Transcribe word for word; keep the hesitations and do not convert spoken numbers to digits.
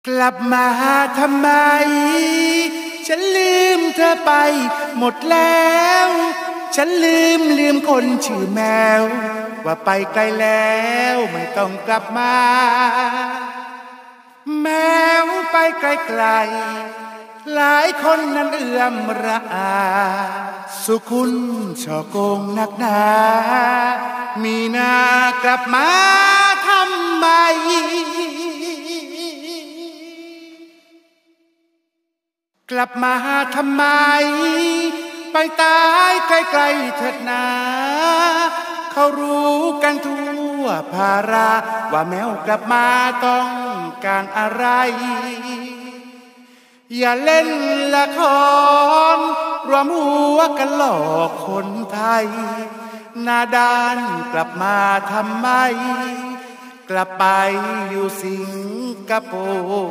กลับมาทำไมฉันลืมเธอไปหมดแล้วฉันลืมลืมคนชื่อแมวว่าไปไกลแล้วไม่ต้องกลับมาแมวไปไกลไกลหลายคนนั้นเอื้อมระอาสุคุณช่อโกงนักหนามีนากลับมาทำไมกลับมาทำไมไปตายไกลๆเถิดนาเขารู้กันทั่วภาราว่าแมวกลับมาต้องการอะไรอย่าเล่นละครรวมหัวกันหลอกคนไทยหน้าด้านกลับมาทำไมกลับไปอยู่สิงคโปร์